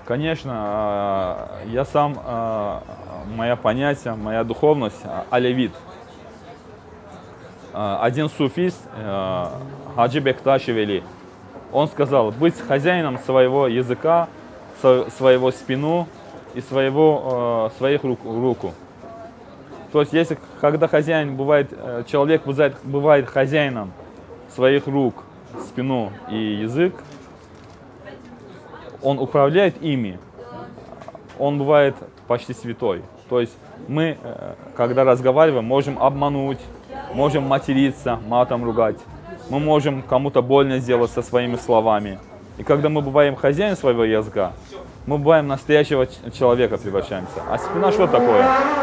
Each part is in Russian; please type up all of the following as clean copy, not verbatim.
Конечно, я сам, мое понятие, моя духовность алевит. Один суфист, Хаджи Бекташ Вели, он сказал, быть хозяином своего языка, своего спину и своих руку. То есть, если когда хозяин бывает, человек бывает хозяином своих рук, спину и язык, он управляет ими, он бывает почти святой. То есть мы, когда разговариваем, можем обмануть, можем материться, матом ругать, мы можем кому-то больно сделать со своими словами. И когда мы бываем хозяин своего языка, мы бываем настоящего человека превращаемся. А спина что такое?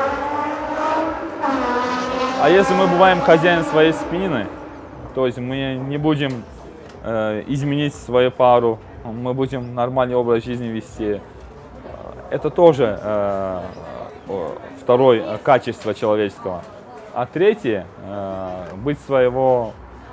А если мы бываем хозяин своей спины, то есть мы не будем изменить свою пару, мы будем нормальный образ жизни вести. Это тоже второе качество человеческого. А третье, быть своего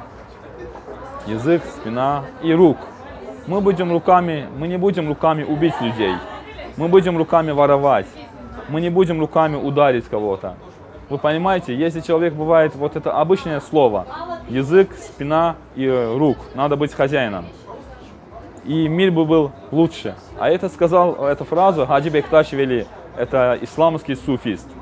язык, спина и рук. Мы не будем руками убить людей, мы будем руками воровать, мы не будем руками ударить кого-то. Вы понимаете, если человек бывает, вот это обычное слово, язык, спина и рук, надо быть хозяином. И мир бы был лучше. А это сказал, эту фразу Хаджи Бекташ Вели, это исламский суфист.